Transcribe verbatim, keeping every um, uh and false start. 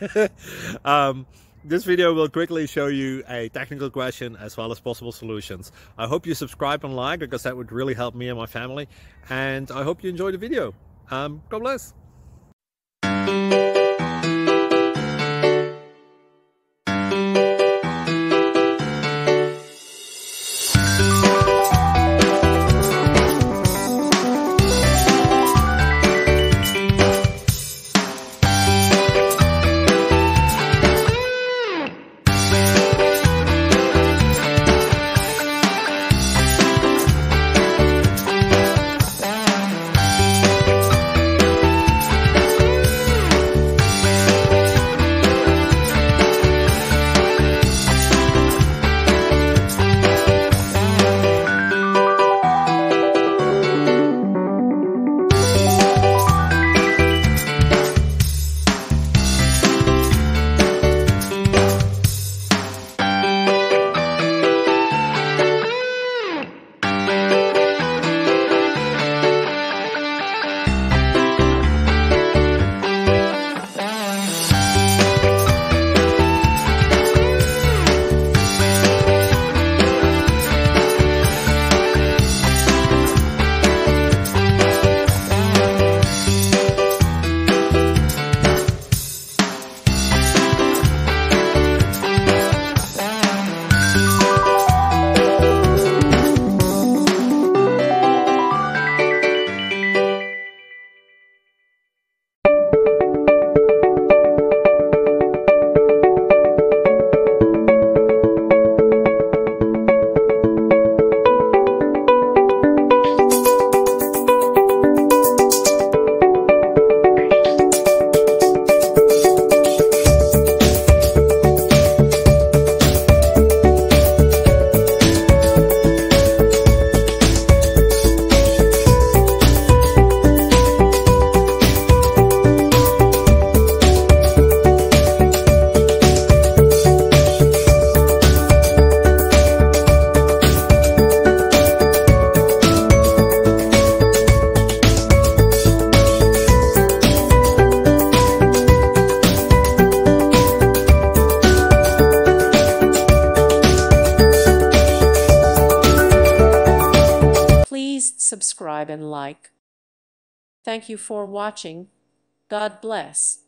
um, this video will quickly show you a technical question as well as possible solutions. I hope you subscribe and like, because that would really help me and my family. And I hope you enjoy the video. Um, God bless. Subscribe and like. Thank you for watching. God bless.